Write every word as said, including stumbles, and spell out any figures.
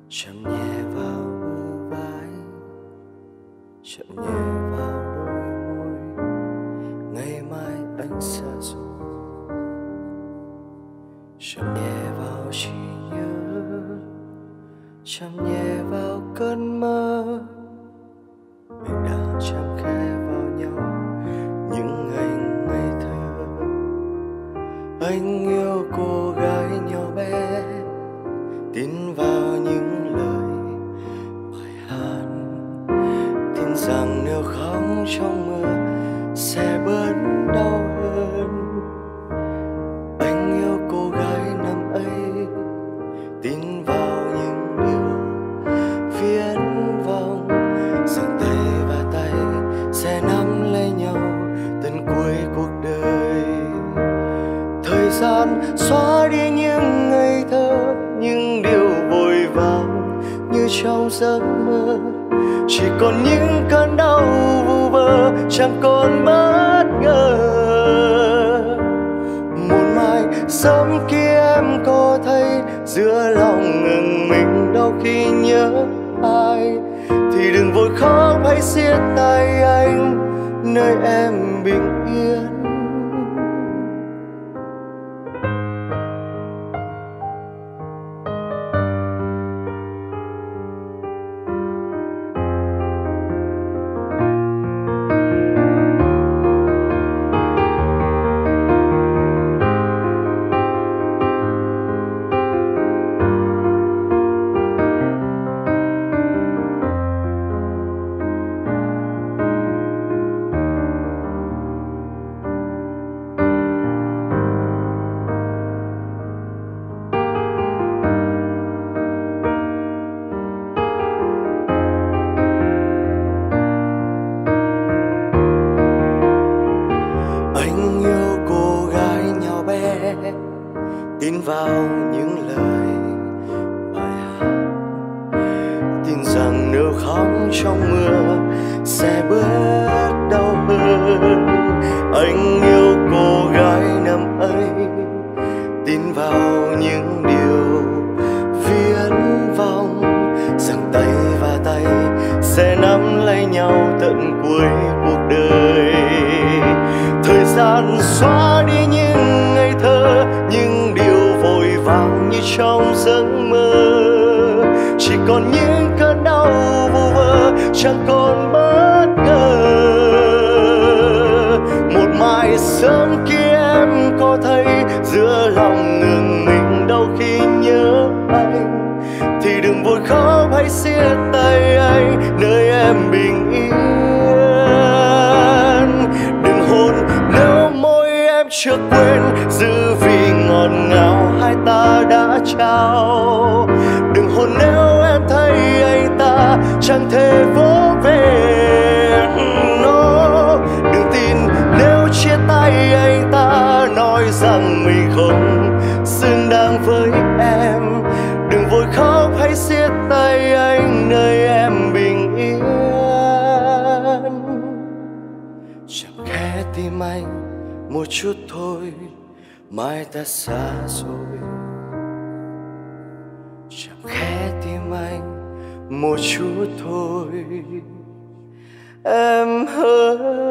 chạm nhẹ vào bờ vai, chạm nhẹ vào đôi môi. Ngày mai anh xa rồi, chạm nhẹ vào trí nhớ, chạm nhẹ vào cơn mơ. Mình đã chạm khe vào nhau những ngày ngây thơ. Anh yêu cô gái nhỏ bé, tin vào những lời bài hát, tin rằng nếu khóc trong mưa sẽ bớt đau hơn. Anh yêu cô gái năm ấy, tin vào những điều viễn vọng, rằng tay và tay sẽ nắm lấy nhau tận cuối cuộc đời. Thời gian xóa đi những ngây thơ, những điều vội vàng như trong giấc mơ. Chỉ còn những cơn đau vu vơ, chẳng còn bất ngờ. Một mai sớm kia em có thấy giữa lòng ngừng mình đau khi nhớ ai, thì đừng vội khóc hãy siết tay anh nơi em bình yên. Tin vào những lời bài hát, tin rằng nếu khóc trong mưa sẽ bớt đau hơn. Anh yêu cô gái năm ấy, tin vào những điều viễn vọng, rằng tay và tay sẽ nắm lấy nhau tận cuối cuộc đời. Thời gian xóa đi những ngây thơ, những điều vội vàng như trong giấc mơ. Chỉ còn những cơn đau vu vơ, chẳng còn bất ngờ. Một mai sớm kia em có thấy giữa lòng ngừng mình đau khi nhớ anh, thì đừng vội khóc hãy siết tay anh nơi em bình yên. Đừng hôn nếu môi em chưa quên, giữ vì ngọt ngào hai ta đã trao. Đừng hôn nếu em thấy anh ta chẳng thể vỗ về. No. Đừng tin nếu chia tay anh ta nói rằng mình không xứng đáng với em. Đừng vội khóc hãy siết tay anh nơi em bình yên. Chạm khẽ tim anh một chút thôi, mai ta xa rồi. Chạm khẽ tim anh một chút thôi, em hỡi.